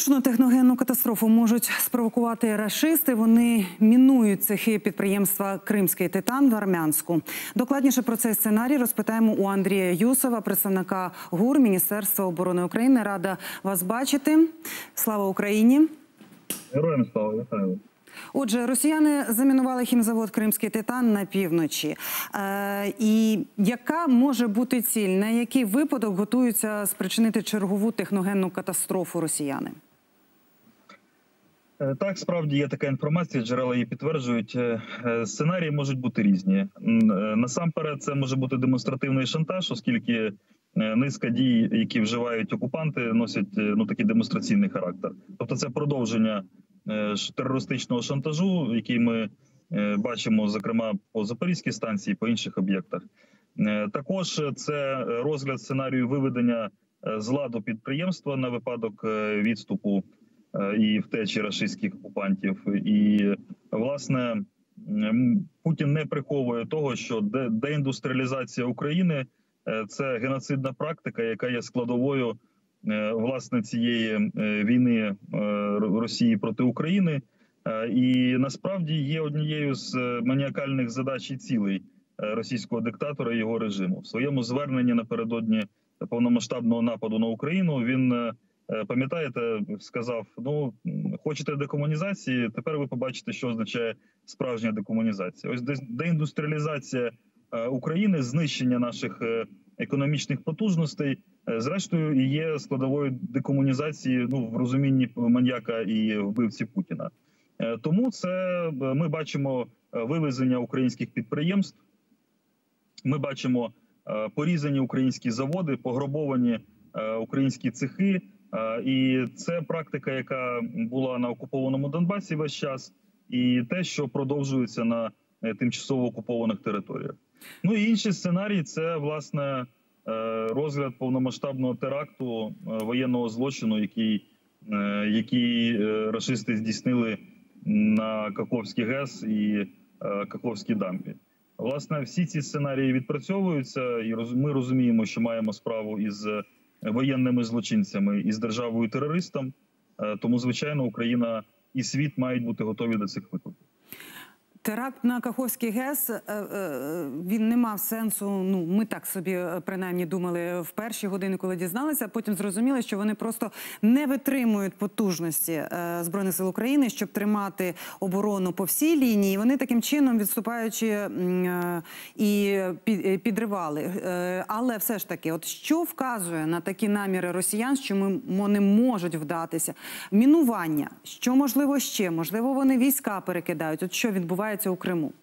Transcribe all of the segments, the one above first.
Штучну техногенну катастрофу можуть спровокувати рашисти. Вони мінують цехи підприємства «Кримський титан» в Армянську. Докладніше про цей сценарій розпитаємо у Андрія Юсова, представника ГУР Міністерства оборони України. Рада вас бачити. Слава Україні! Героям слава, вітаю. Отже, росіяни замінували хімзавод «Кримський титан» на півночі. І яка може бути ціль? На який випадок готуються спричинити чергову техногенну катастрофу росіяни? Так, справді є така інформація, джерела її підтверджують. Сценарії можуть бути різні. Насамперед, це може бути демонстративний шантаж, оскільки низка дій, які вживають окупанти, носять такий демонстраційний характер. Тобто це продовження терористичного шантажу, який ми бачимо, зокрема, по Запорізькій станції, по інших об'єктах. Також це розгляд сценарію виведення з ладу підприємства на випадок відступу і втечі рашистських окупантів. І, власне, Путін не приховує того, що деіндустріалізація України – це геноцидна практика, яка є складовою власне цієї війни Росії проти України, і насправді є однією з маніакальних задач і цілей російського диктатора і його режиму. В своєму зверненні напередодні повномасштабного нападу на Україну він, пам'ятаєте, сказав: ну, хочете декомунізації, тепер ви побачите, що означає справжня декомунізація. Ось деіндустріалізація України, знищення наших економічних потужностей, зрештою, і є складовою декомунізації, в розумінні маніяка і вбивці Путіна. Тому це ми бачимо вивезення українських підприємств, ми бачимо порізані українські заводи, пограбовані українські цехи. І це практика, яка була на окупованому Донбасі весь час, і те, що продовжується на тимчасово окупованих територіях. Ну і інший сценарій – це, власне, розгляд повномасштабного теракту, воєнного злочину, який рашисти здійснили на Каховський ГЕС і Каховській дамбі. Власне, всі ці сценарії відпрацьовуються, і ми розуміємо, що маємо справу із воєнними злочинцями, із державою-терористом. Тому, звичайно, Україна і світ мають бути готові до цих викликів. Теракт на Каховський ГЕС, він не мав сенсу, ми так собі принаймні думали в перші години, коли дізналися, а потім зрозуміли, що вони просто не витримують потужності Збройних сил України, щоб тримати оборону по всій лінії. Вони таким чином, відступаючи, і підривали. Але все ж таки, от що вказує на такі наміри росіян, що вони можуть вдатися? Мінування, що можливо ще? Можливо, вони війська перекидають? От що відбувається у Криму?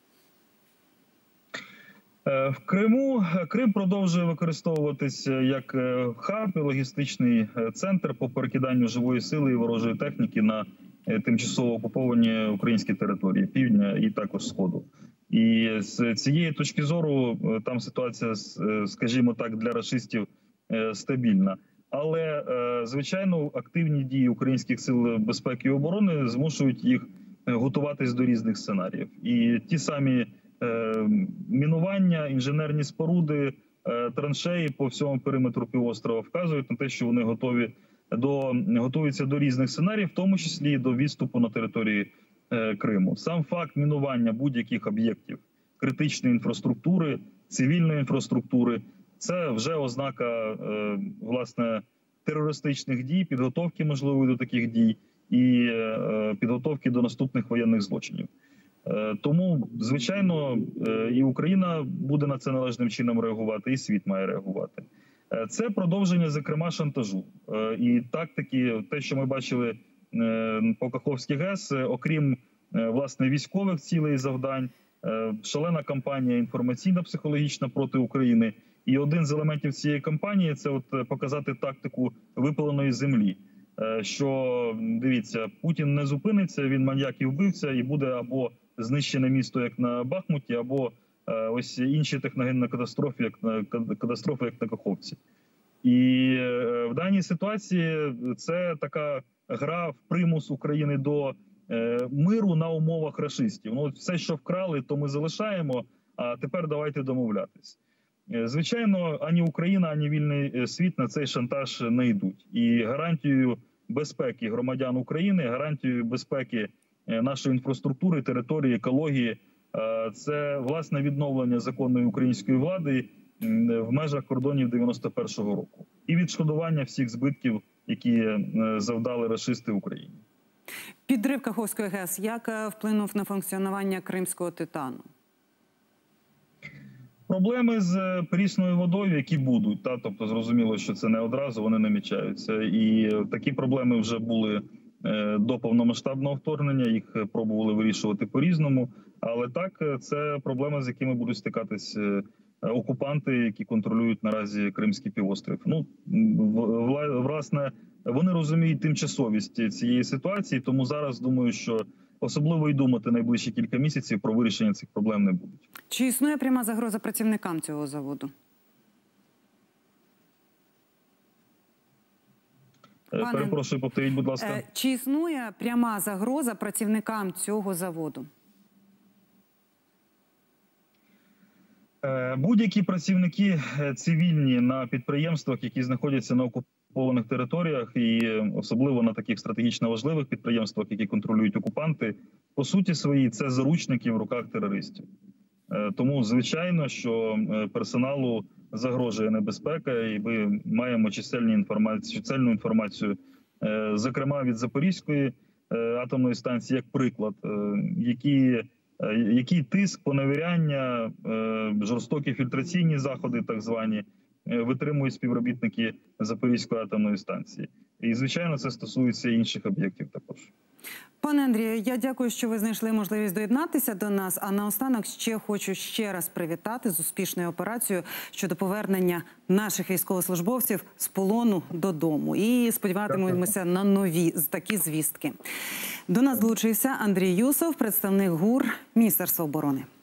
В Криму Крим продовжує використовуватися як хаб і логістичний центр по перекиданню живої сили і ворожої техніки на тимчасово окуповані українські території півдня і також сходу. І з цієї точки зору там ситуація, скажімо так, для рашистів стабільна. Але, звичайно, активні дії українських сил безпеки і оборони змушують їх готуватись до різних сценаріїв. І ті самі мінування, інженерні споруди, траншеї по всьому периметру півострова вказують на те, що вони готуються до різних сценаріїв, в тому числі і до відступу на території Криму. Сам факт мінування будь-яких об'єктів критичної інфраструктури, цивільної інфраструктури – це вже ознака, власне, терористичних дій, підготовки можливої до таких дій і підготовки до наступних воєнних злочинів. Тому, звичайно, і Україна буде на це належним чином реагувати, і світ має реагувати. Це продовження, зокрема, шантажу. І тактики, те, що ми бачили по Каховській ГЕС, окрім, власне, військових цілей і завдань, шалена кампанія інформаційно-психологічна проти України. І один з елементів цієї кампанії – це показати тактику випаленої землі. Що, дивіться, Путін не зупиниться, він маньяк і вбивця, і буде або знищене місто, як на Бахмуті, або ось інші техногенні катастрофи, як на Каховці. І в даній ситуації це така гра в примус України до миру на умовах рашистів. Ну, все, що вкрали, то ми залишаємо, а тепер давайте домовлятись. Звичайно, ані Україна, ані вільний світ на цей шантаж не йдуть. І гарантією безпеки громадян України, гарантію безпеки нашої інфраструктури, території, екології. Це, власне, відновлення законної української влади в межах кордонів 91-го року. І відшкодування всіх збитків, які завдали рашисти Україні. Підрив Каховської ГЕС як вплинув на функціонування Кримського титану? Проблеми з прісною водою, які будуть, тобто зрозуміло, що це не одразу, вони намічаються. І такі проблеми вже були до повномасштабного вторгнення, їх пробували вирішувати по-різному. Але так, це проблеми, з якими будуть стикатись окупанти, які контролюють наразі Кримський півострів. Ну, власне, вони розуміють тимчасовість цієї ситуації, тому зараз думаю, що особливо й думати найближчі кілька місяців про вирішення цих проблем не будуть. Чи існує пряма загроза працівникам цього заводу? Перепрошую, повторіть, будь ласка. Чи існує пряма загроза працівникам цього заводу? Будь-які працівники цивільні на підприємствах, які знаходяться на окупованих територіях, і особливо на таких стратегічно важливих підприємствах, які контролюють окупанти, по суті своїй це заручники в руках терористів. Тому, звичайно, що персоналу загрожує небезпека, і ми маємо чисельну інформацію, зокрема від Запорізької атомної станції, як приклад, який тиск, поневіряння, жорстокі фільтраційні заходи, так звані, витримують співробітники Запорізької атомної станції. І, звичайно, це стосується інших об'єктів також. Пане Андрію, я дякую, що ви знайшли можливість доєднатися до нас. А наостанок хочу ще раз привітати з успішною операцією щодо повернення наших військовослужбовців з полону додому. І сподіватимемося на нові такі звістки. До нас долучився Андрій Юсов, представник ГУР Міністерства оборони.